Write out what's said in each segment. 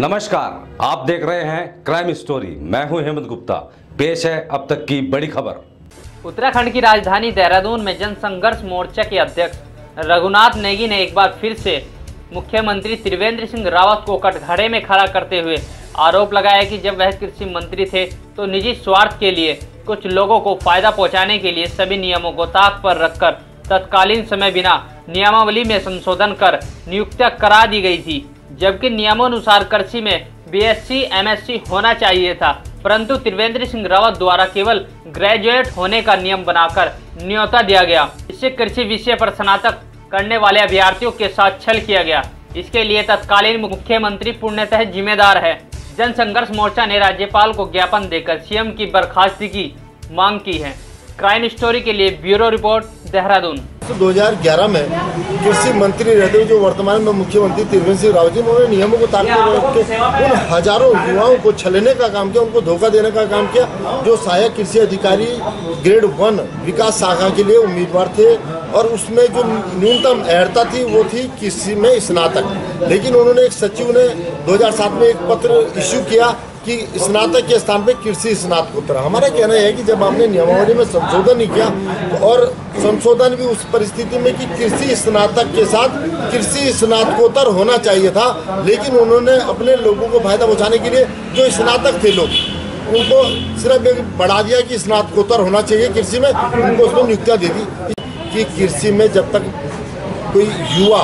नमस्कार, आप देख रहे हैं क्राइम स्टोरी। मैं हूं हेमंत गुप्ता। पेश है अब तक की बड़ी खबर। उत्तराखंड की राजधानी देहरादून में जनसंघर्ष मोर्चा के अध्यक्ष रघुनाथ नेगी ने एक बार फिर से मुख्यमंत्री त्रिवेंद्र सिंह रावत को कटघरे में खड़ा करते हुए आरोप लगाया कि जब वह कृषि मंत्री थे तो निजी स्वार्थ के लिए कुछ लोगों को फायदा पहुंचाने के लिए सभी नियमों को ताक पर रखकर तत्कालीन समय बिना नियमावली में संशोधन कर नियुक्तियां करा दी गई थी, जबकि नियमानुसार कृषि में बीएससी एमएससी होना चाहिए था, परंतु त्रिवेंद्र सिंह रावत द्वारा केवल ग्रेजुएट होने का नियम बनाकर न्योता दिया गया। इससे कृषि विषय पर स्नातक करने वाले अभ्यर्थियों के साथ छल किया गया। इसके लिए तत्कालीन मुख्यमंत्री पूर्णतः जिम्मेदार है। जनसंघर्ष मोर्चा ने राज्यपाल को ज्ञापन देकर सीएम की बर्खास्तगी की मांग की है। क्राइम स्टोरी के लिए ब्यूरो रिपोर्ट, देहरादून। 2011 में कृषि मंत्री रहते हुए जो वर्तमान में मुख्यमंत्री त्रिवेंद्र सिंह रावत जी, उन्होंने नियमों को ताक पर रख के उन हजारों युवाओं को छलने का काम किया, उनको धोखा देने का काम किया। जो सहायक कृषि अधिकारी ग्रेड 1 विकास शाखा के लिए उम्मीदवार थे और उसमें जो न्यूनतम अर्हता थी वो थी कृषि में स्नातक। लेकिन उन्होंने एक सचिव ने 2007 में एक पत्र इश्यू किया कि स्नातक के स्थान पे कृषि स्नातकोत्तर। हमारा कहना है कि जब आपने नियमावली में संशोधन नहीं किया और संशोधन भी उस परिस्थिति में कि कृषि स्नातक के साथ कृषि स्नातकोत्तर होना चाहिए था, लेकिन उन्होंने अपने लोगों को फायदा पहुंचाने के लिए जो स्नातक थे लोग उनको सिर्फ एक बढ़ा दिया कि स्नातकोत्तर होना चाहिए कृषि में, उनको उसमें नियुक्तियाँ दे दी कि कृषि में जब तक कोई युवा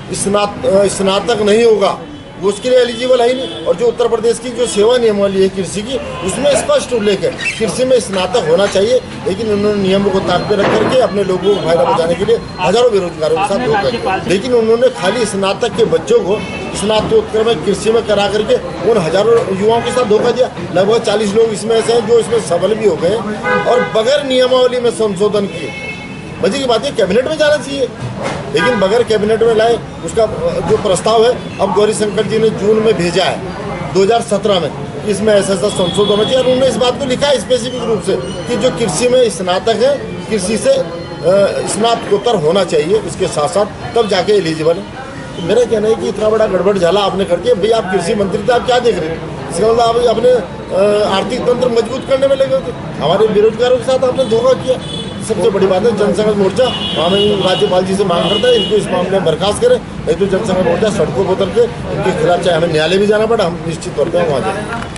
स्नातक नहीं होगा वो उसके लिए एलिजिबल है ही नहीं। और जो उत्तर प्रदेश की जो सेवा नियमावली है कृषि की, उसमें स्पष्ट उल्लेख है कृषि में स्नातक होना चाहिए, लेकिन उन्होंने नियमों को ताक पे रख करके अपने लोगों को फायदा पहुंचाने के लिए हजारों बेरोजगारों के साथ धोखा किया। लेकिन उन्होंने खाली स्नातक के बच्चों को स्नातकोत्तर में कृषि में करा करके उन हजारों युवाओं के साथ धोखा दिया। लगभग 40 लोग इसमें ऐसे हैं जो इसमें सफल भी हो गए और बगैर नियमावली में संशोधन किए। मजे की बात है, कैबिनेट में जाना चाहिए, लेकिन बगैर कैबिनेट में लाए। उसका जो प्रस्ताव है अब गौरीशंकर जी ने जून में भेजा है 2017 में, इसमें ऐसा संशोधन होना चाहिए। और उन्होंने इस बात को लिखा है स्पेसिफिक रूप से कि जो कृषि में स्नातक है कृषि से स्नातकोत्तर होना चाहिए, उसके साथ साथ तब जाके एलिजिबल है। तो मेरा कहना है कि इतना बड़ा गड़बड़ झाला आपने करके, भाई आप कृषि मंत्री थे, आप क्या देख रहे हैं? इसका मतलब आप अपने आर्थिक तंत्र मजबूत करने में लगे थे, हमारे बेरोजगारों के साथ आपने धोखा किया। सबसे बड़ी बात है जनसंघर्ष मोर्चा राज्यपाल जी से मांग करता है इनको इस मामले में बर्खास्त करें, नहीं तो जनसंघर्ष मोर्चा सड़कों पर उतर के इनके खिलाफ चाहे हमें न्यायालय भी जाना पड़ा, हम निश्चित तौर पर वहाँ जाएंगे।